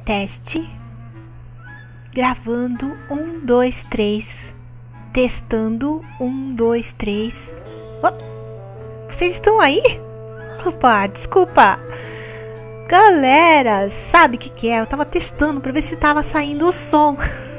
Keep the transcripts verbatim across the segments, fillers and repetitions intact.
Teste. Gravando. Um, dois, três. Testando. Um, dois, três. Oh, vocês estão aí? Opa, desculpa. Galera, sabe o que, que é? Eu tava testando pra ver se tava saindo o som.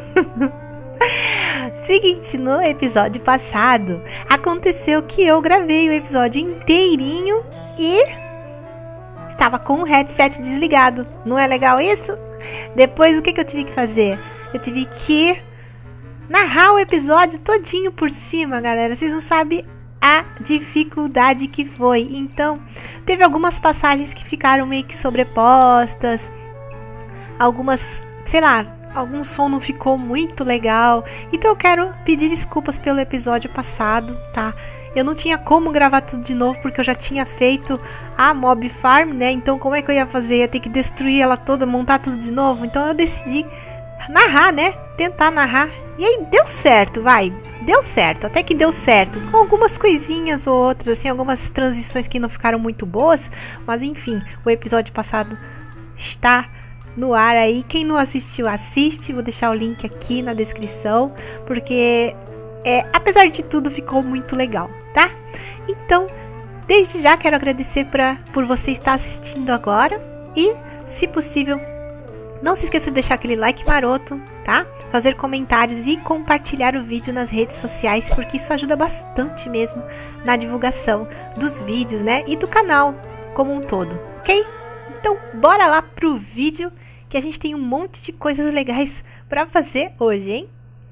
Seguinte, no episódio passado, aconteceu que eu gravei o episódio inteirinho e estava com o headset desligado. Não é legal isso? Depois, o que, que eu tive que fazer? Eu tive que narrar o episódio todinho por cima, galera. Vocês não sabem a dificuldade que foi. Então, teve algumas passagens que ficaram meio que sobrepostas. Algumas, sei lá, algum som não ficou muito legal. Então eu quero pedir desculpas pelo episódio passado, tá? Eu não tinha como gravar tudo de novo porque eu já tinha feito a Mob Farm, né? Então como é que eu ia fazer? Eu ia ter que destruir ela toda, montar tudo de novo. Então eu decidi narrar, né? Tentar narrar. E aí deu certo, vai. Deu certo, até que deu certo. Com algumas coisinhas ou outras, assim, algumas transições que não ficaram muito boas. Mas enfim, o episódio passado está no ar aí. Quem não assistiu, assiste. Vou deixar o link aqui na descrição, porque é, apesar de tudo, ficou muito legal, tá? Então, desde já quero agradecer pra, por você estar assistindo agora. E, se possível, não se esqueça de deixar aquele like maroto, tá? Fazer comentários e compartilhar o vídeo nas redes sociais, porque isso ajuda bastante mesmo na divulgação dos vídeos, né? E do canal como um todo, ok? Então, bora lá pro vídeo, que a gente tem um monte de coisas legais pra fazer hoje, hein?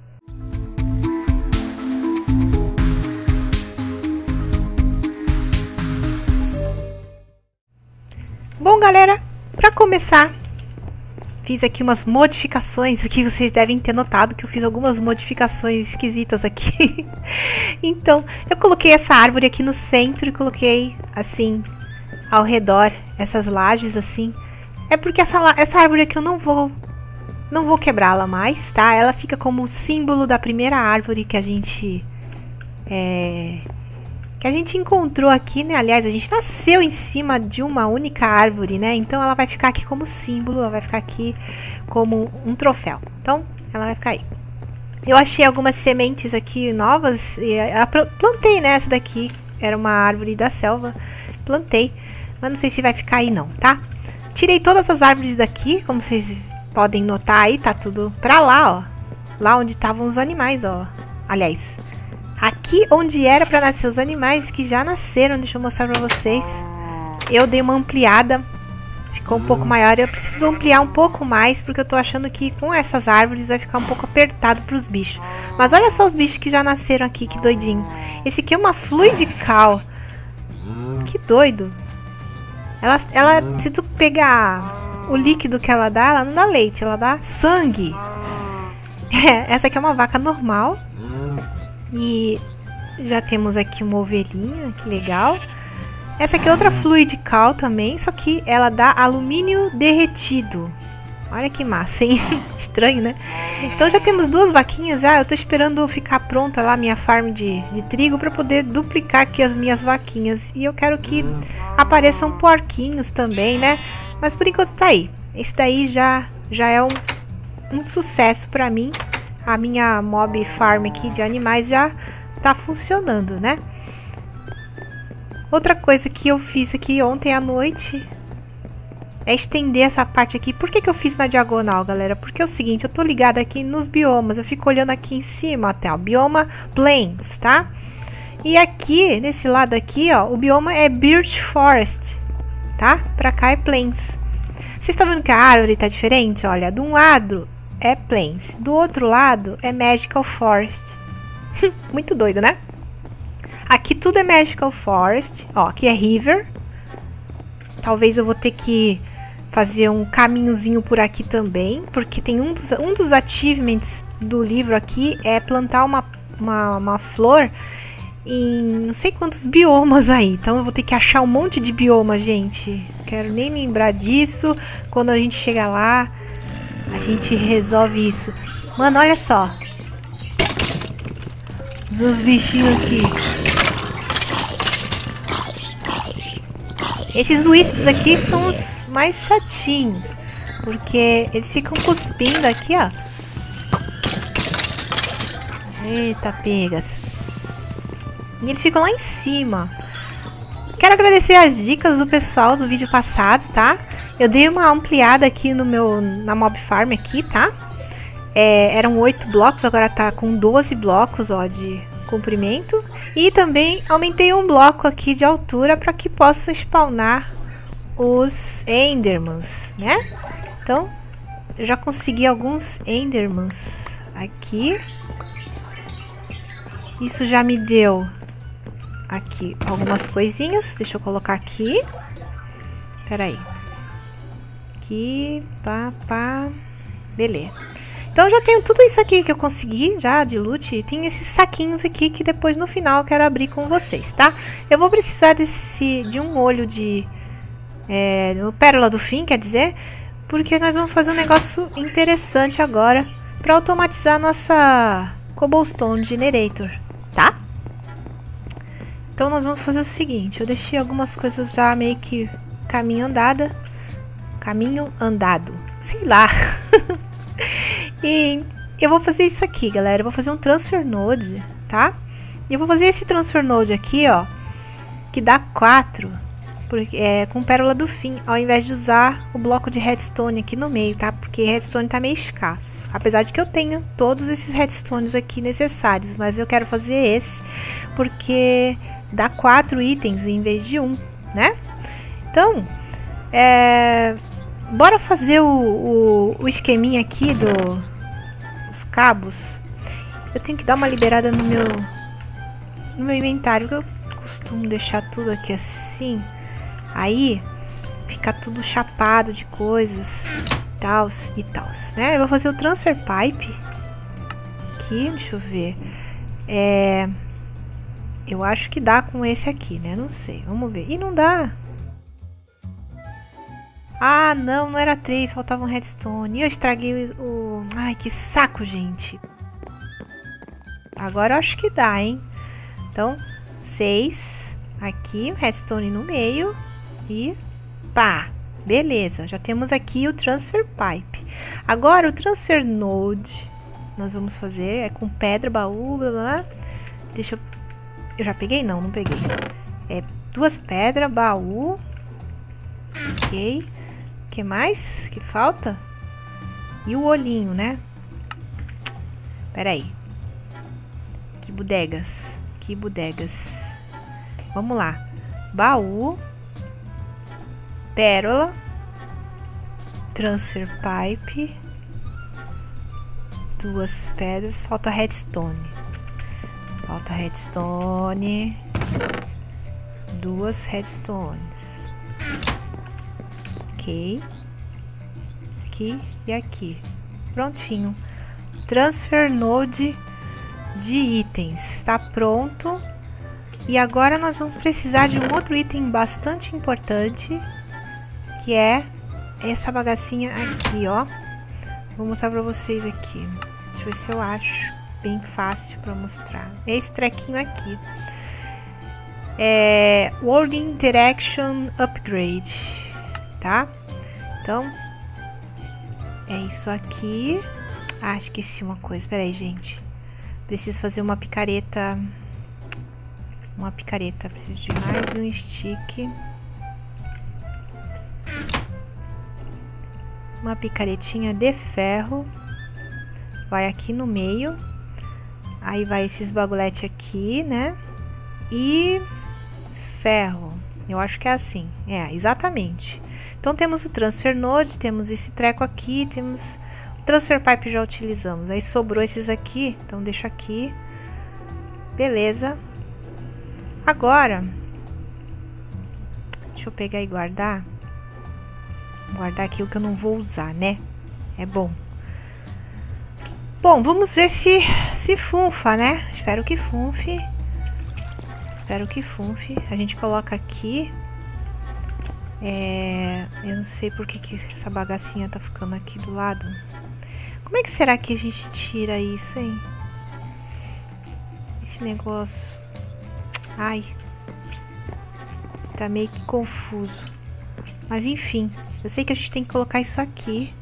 Bom, galera, pra começar, fiz aqui umas modificações. Aqui vocês devem ter notado que eu fiz algumas modificações esquisitas aqui. Então, eu coloquei essa árvore aqui no centro e coloquei, assim, ao redor, essas lajes, assim. É porque essa, essa árvore aqui eu não vou, não vou quebrá-la mais, tá? Ela fica como símbolo da primeira árvore que a gente, é, que a gente encontrou aqui, né? Aliás, a gente nasceu em cima de uma única árvore, né? Então ela vai ficar aqui como símbolo, ela vai ficar aqui como um troféu. Então, ela vai ficar aí. Eu achei algumas sementes aqui novas e plantei, né? Essa daqui era uma árvore da selva, plantei, mas não sei se vai ficar aí não, tá? Tirei todas as árvores daqui, como vocês podem notar aí, tá tudo pra lá, ó. Lá onde estavam os animais, ó. Aliás, aqui onde era pra nascer os animais que já nasceram, deixa eu mostrar pra vocês. Eu dei uma ampliada, ficou um pouco maior. Eu preciso ampliar um pouco mais, porque eu tô achando que com essas árvores vai ficar um pouco apertado pros bichos. Mas olha só os bichos que já nasceram aqui, que doidinho. Esse aqui é uma Fluid Cow. Que doido. Ela, ela, se tu pegar o líquido que ela dá, ela não dá leite, ela dá sangue. É, essa aqui é uma vaca normal. E já temos aqui uma ovelhinha, que legal. Essa aqui é outra Fluid Cow também, só que ela dá alumínio derretido. Olha que massa, hein? Estranho, né? Então já temos duas vaquinhas já. Eu tô esperando ficar pronta lá a minha farm de, de trigo para poder duplicar aqui as minhas vaquinhas. E eu quero que apareçam porquinhos também, né? Mas por enquanto tá aí. Esse daí já, já é um, um sucesso para mim. A minha mob farm aqui de animais já tá funcionando, né? Outra coisa que eu fiz aqui ontem à noite é estender essa parte aqui. Por que que eu fiz na diagonal, galera? Porque é o seguinte, eu tô ligada aqui nos biomas. Eu fico olhando aqui em cima até o bioma Plains, tá? E aqui, nesse lado aqui, ó, o bioma é Birch Forest, tá? Pra cá é Plains. Vocês estão vendo que a árvore tá diferente? Olha, de um lado é Plains, do outro lado é Magical Forest. Muito doido, né? Aqui tudo é Magical Forest. Ó, aqui é River. Talvez eu vou ter que fazer um caminhozinho por aqui também, porque tem um dos, um dos achievements do livro aqui é plantar uma, uma, uma flor em não sei quantos biomas aí. Então eu vou ter que achar um monte de bioma, gente. Quero nem lembrar disso. Quando a gente chegar lá, a gente resolve isso. Mano, olha só. Os bichinhos aqui. Esses wisps aqui são os mais chatinhos. Porque eles ficam cuspindo aqui, ó. Eita, pegas. E eles ficam lá em cima. Quero agradecer as dicas do pessoal do vídeo passado, tá? Eu dei uma ampliada aqui no meu, na Mob Farm aqui, tá? É, eram oito blocos, agora tá com doze blocos, ó, de comprimento. E também aumentei um bloco aqui de altura para que possa spawnar os Endermans, né? Então, eu já consegui alguns Endermans aqui. Isso já me deu aqui algumas coisinhas. Deixa eu colocar aqui. Pera aí. Aqui, pá, pá. Beleza. Então, já tenho tudo isso aqui que eu consegui já de loot. Tem esses saquinhos aqui que depois no final eu quero abrir com vocês, tá? Eu vou precisar desse, de um olho de... É, no Pérola do Fim, quer dizer... Porque nós vamos fazer um negócio interessante agora para automatizar a nossa Cobblestone Generator, tá? Então nós vamos fazer o seguinte, eu deixei algumas coisas já meio que caminho andada, caminho andado, sei lá. E eu vou fazer isso aqui, galera, eu vou fazer um Transfer Node, tá? E eu vou fazer esse Transfer Node aqui, ó, que dá quatro. Porque, é, com Pérola do Fim, ao invés de usar o bloco de redstone aqui no meio, tá? Porque redstone tá meio escasso. Apesar de que eu tenho todos esses redstones aqui necessários, mas eu quero fazer esse porque dá quatro itens em vez de um, né? Então, é, bora fazer o, o, o esqueminha aqui do, dos cabos. Eu tenho que dar uma liberada no meu, no meu inventário, que eu costumo deixar tudo aqui assim. Aí, fica tudo chapado de coisas, tals e tals, né? Eu vou fazer o Transfer Pipe aqui, deixa eu ver. É, eu acho que dá com esse aqui, né? Não sei, vamos ver. Ih, não dá. Ah, não, não era três, faltava um redstone. E eu estraguei o, o... Ai, que saco, gente. Agora eu acho que dá, hein? Então, seis aqui, o redstone no meio. E pá, beleza, já temos aqui o Transfer Pipe. Agora o Transfer Node nós vamos fazer, é com pedra, baú, blá blá. Deixa eu... Eu já peguei? Não, não peguei. É duas pedras, baú. Ok. O que mais que falta? E o olhinho, né? Pera aí. Que bodegas. Que bodegas. Vamos lá. Baú. Pérola, Transfer Pipe, duas pedras, falta redstone, falta redstone, duas redstones, ok, aqui e aqui, prontinho, Transfer Node de itens, está pronto. E agora nós vamos precisar de um outro item bastante importante, que é essa bagacinha aqui, ó. Vou mostrar pra vocês aqui. Deixa eu ver se eu acho bem fácil pra mostrar. É esse trequinho aqui. É World Interaction Upgrade, tá? Então, é isso aqui. Ah, esqueci uma coisa. Pera aí, gente. Preciso fazer uma picareta. Uma picareta. Preciso de mais um stick. Uma picaretinha de ferro. Vai aqui no meio. Aí vai esses bagulhete aqui, né? E ferro. Eu acho que é assim. É, exatamente. Então temos o Transfer Node, temos esse treco aqui, temos o Transfer Pipe, já utilizamos. Aí sobrou esses aqui, então deixa aqui. Beleza. Agora, deixa eu pegar e guardar. Guardar aqui o que eu não vou usar, né? É bom. Bom, vamos ver se se funfa, né? Espero que funfe. Espero que funfe. A gente coloca aqui. É, eu não sei por que, que essa bagacinha tá ficando aqui do lado. Como é que será que a gente tira isso, hein? Esse negócio. Ai. Tá meio que confuso. Mas enfim, eu sei que a gente tem que colocar isso aqui.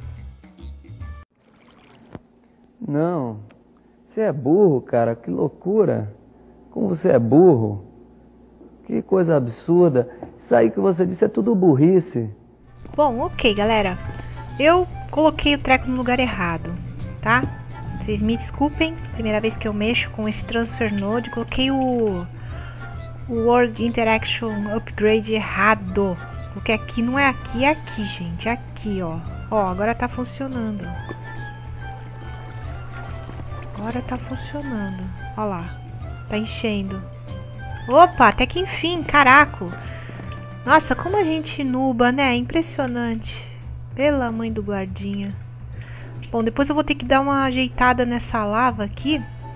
Não, você é burro, cara, que loucura. Como você é burro. Que coisa absurda. Isso aí que você disse é tudo burrice. Bom, ok, galera. Eu coloquei o treco no lugar errado, tá? Vocês me desculpem, primeira vez que eu mexo com esse Transfer Node, coloquei o, o Word Interaction Upgrade errado. Porque aqui não é aqui, é aqui, gente, é aqui, ó. Ó, agora tá funcionando. Agora tá funcionando. Ó lá, tá enchendo. Opa, até que enfim, caraca. Nossa, como a gente nuba, né? Impressionante. Pela mãe do guardinha. Bom, depois eu vou ter que dar uma ajeitada nessa lava aqui.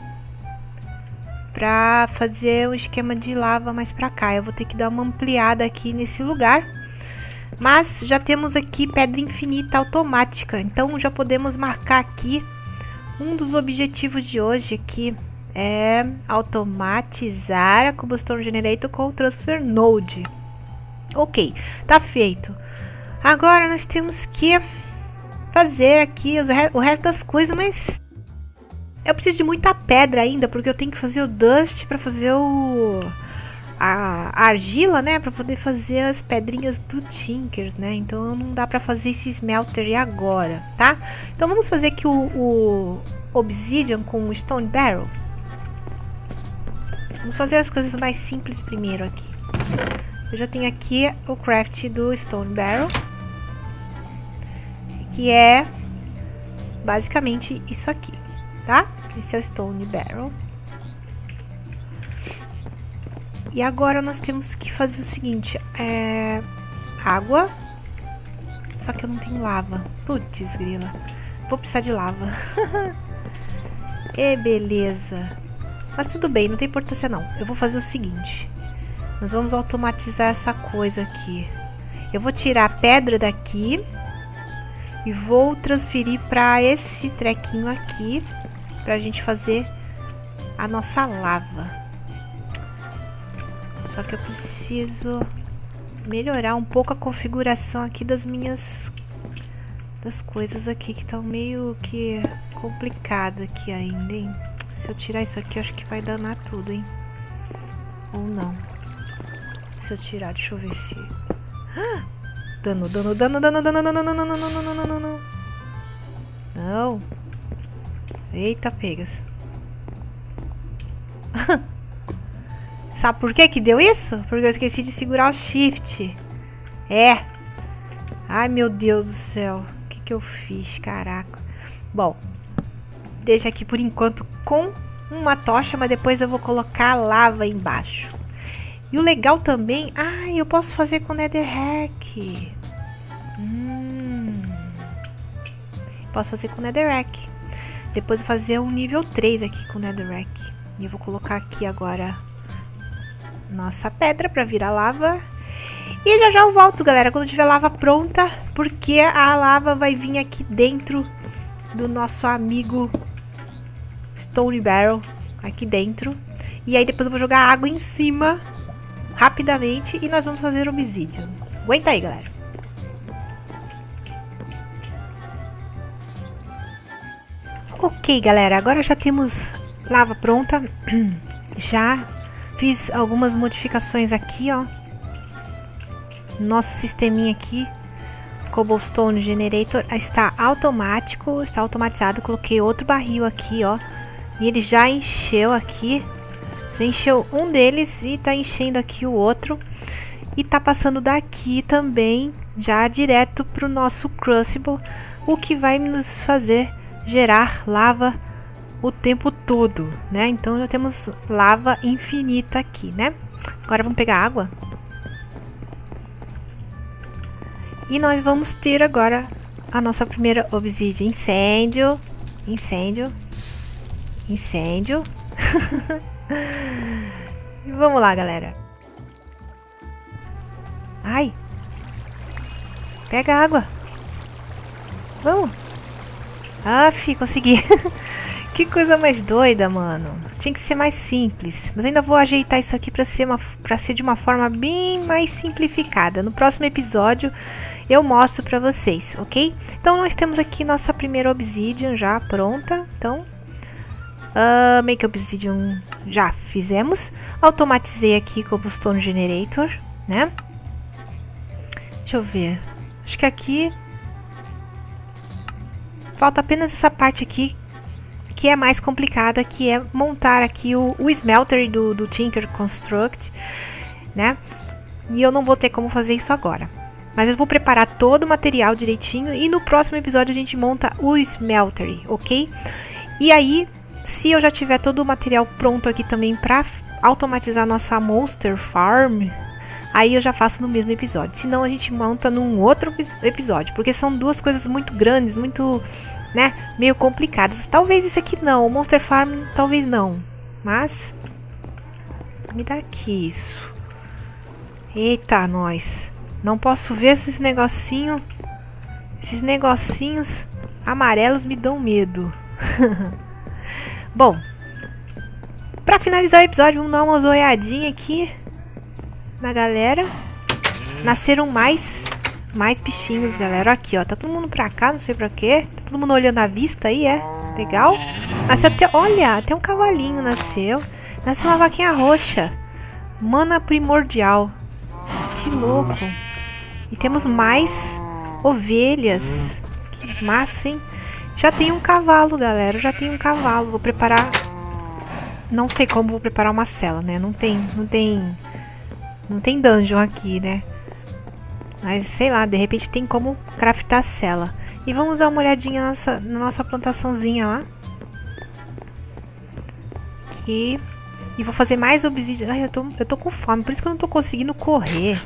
Pra fazer um esquema de lava mais pra cá. Eu vou ter que dar uma ampliada aqui nesse lugar. Mas já temos aqui pedra infinita automática. Então já podemos marcar aqui um dos objetivos de hoje aqui. É automatizar a Cobblestone Generator com o Transfer Node. Ok, tá feito. Agora nós temos que fazer aqui os re o resto das coisas, mas eu preciso de muita pedra ainda, porque eu tenho que fazer o dust para fazer o a, a argila, né, para poder fazer as pedrinhas do Tinkers, né? Então não dá para fazer esse smelter agora, tá? Então vamos fazer aqui o, o Obsidian com o Stone Barrel. Vamos fazer as coisas mais simples primeiro aqui. Eu já tenho aqui o craft do Stone Barrel, que é basicamente isso aqui, tá? Esse é o Stone Barrel. E agora nós temos que fazer o seguinte, é... água, só que eu não tenho lava. Putz, grila, vou precisar de lava. E beleza. Mas tudo bem, não tem importância não. Eu vou fazer o seguinte. Nós vamos automatizar essa coisa aqui. Eu vou tirar a pedra daqui. E vou transferir para esse trequinho aqui. Pra gente fazer a nossa lava. Só que eu preciso melhorar um pouco a configuração aqui das minhas... Das coisas aqui que estão meio que complicado aqui ainda, hein? Se eu tirar isso aqui, acho que vai danar tudo, hein? Ou não. Se eu tirar, deixa eu ver se... Ah! Dano, dano, dano, dano, dano, dano, dano, dano, dano, dano, dano, dano. Não. Eita, pegas. Sabe por que que deu isso? Porque eu esqueci de segurar o shift. É. Ai, meu Deus do céu. O que que eu fiz? Caraca. Bom. Deixa aqui por enquanto com uma tocha, mas depois eu vou colocar lava embaixo. E o legal também... Ah, eu posso fazer com Netherrack. Hum. Posso fazer com Netherrack. Depois eu vou fazer um nível três aqui com Netherrack. E eu vou colocar aqui agora nossa pedra para virar lava. E já já eu volto, galera, quando tiver lava pronta. Porque a lava vai vir aqui dentro do nosso amigo Stone Barrel. Aqui dentro. E aí depois eu vou jogar água em cima rapidamente e nós vamos fazer Obsidian. Aguenta aí, galera. Ok, galera, agora já temos lava pronta. Já fiz algumas modificações aqui, ó. Nosso sisteminha aqui, Cobblestone Generator, está automático, está automatizado. Coloquei outro barril aqui, ó. E ele já encheu aqui. Já encheu um deles e tá enchendo aqui o outro. E tá passando daqui também, já direto pro nosso Crucible. O que vai nos fazer gerar lava o tempo todo, né? Então já temos lava infinita aqui, né? Agora vamos pegar água. E nós vamos ter agora a nossa primeira Obsidian. Incêndio. Incêndio. Incêndio. Vamos lá, galera. Ai. Pega água. Vamos. Aff, consegui. Que coisa mais doida, mano. Tinha que ser mais simples. Mas ainda vou ajeitar isso aqui pra ser, uma, pra ser de uma forma bem mais simplificada. No próximo episódio eu mostro pra vocês, ok? Então nós temos aqui nossa primeira obsidian já pronta. Então, uh, make obsidian já fizemos. Automatizei aqui cobblestone generator, né? Deixa eu ver. Acho que aqui falta apenas essa parte aqui, que é mais complicada, que é montar aqui o, o smelter do, do Tinker Construct, né? E eu não vou ter como fazer isso agora. Mas eu vou preparar todo o material direitinho e no próximo episódio a gente monta o smelter, ok? E aí, se eu já tiver todo o material pronto aqui também para automatizar nossa Monster Farm, aí eu já faço no mesmo episódio. Senão a gente monta num outro episódio, porque são duas coisas muito grandes, muito... né, meio complicadas. Talvez isso aqui não, o Monster Farm talvez não, mas me dá aqui isso. Eita, nós. Não posso ver esses negocinhos. Esses negocinhos amarelos me dão medo. Bom, pra finalizar o episódio, vamos dar uma olhadinha aqui na galera. Nasceram mais Mais bichinhos, galera. Aqui, ó. Tá todo mundo pra cá, não sei pra quê. Tá todo mundo olhando a vista aí, é? Legal. Nasceu até... Olha, até um cavalinho nasceu. Nasceu uma vaquinha roxa. Mana primordial. Que louco. E temos mais ovelhas. Que massa, hein? Já tem um cavalo, galera. Já tem um cavalo. Vou preparar... Não sei como vou preparar uma cela, né? Não tem... Não tem... Não tem dungeon aqui, né? Mas, sei lá, de repente tem como craftar cela. E vamos dar uma olhadinha na nossa, na nossa plantaçãozinha lá. Aqui. E vou fazer mais obsidian. Ai, eu tô, eu tô com fome, por isso que eu não tô conseguindo correr.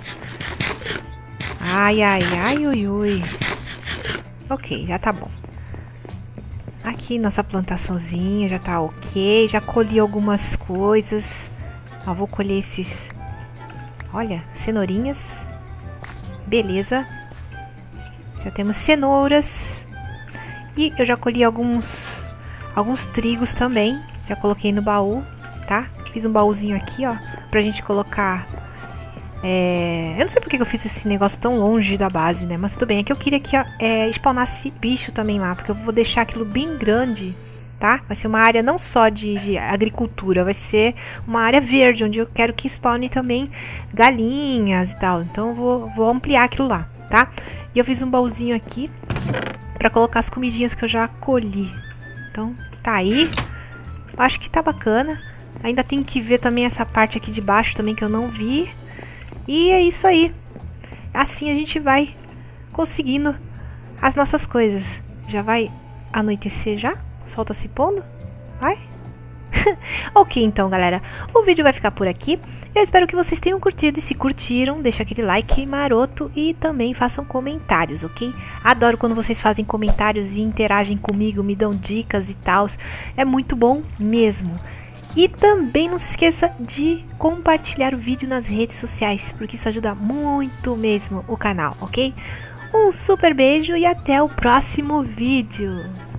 Ai, ai, ai, ui, ui. Ok, já tá bom. Aqui nossa plantaçãozinha já tá ok. Já colhi algumas coisas. Ó, vou colher esses... Olha, cenourinhas. Beleza. Já temos cenouras. E eu já colhi alguns alguns trigos também. Já coloquei no baú, tá? Fiz um baúzinho aqui, ó, pra gente colocar... É... Eu não sei porque que eu fiz esse negócio tão longe da base, né? Mas tudo bem. É que eu queria que é, spawnasse bicho também lá, porque eu vou deixar aquilo bem grande, tá? Vai ser uma área não só de, de agricultura, vai ser uma área verde, onde eu quero que spawne também galinhas e tal. Então eu vou, vou ampliar aquilo lá, tá? E eu fiz um baúzinho aqui pra colocar as comidinhas que eu já colhi. Então tá aí. Acho que tá bacana. Ainda tem que ver também essa parte aqui de baixo também que eu não vi. E é isso aí. Assim a gente vai conseguindo as nossas coisas. Já vai anoitecer já? Sol tá se pondo? Vai? Ok, então, galera. O vídeo vai ficar por aqui. Eu espero que vocês tenham curtido. E se curtiram, deixa aquele like maroto e também façam comentários, ok? Adoro quando vocês fazem comentários e interagem comigo, me dão dicas e tal. É muito bom mesmo. E também não se esqueça de compartilhar o vídeo nas redes sociais, porque isso ajuda muito mesmo o canal, ok? Um super beijo e até o próximo vídeo!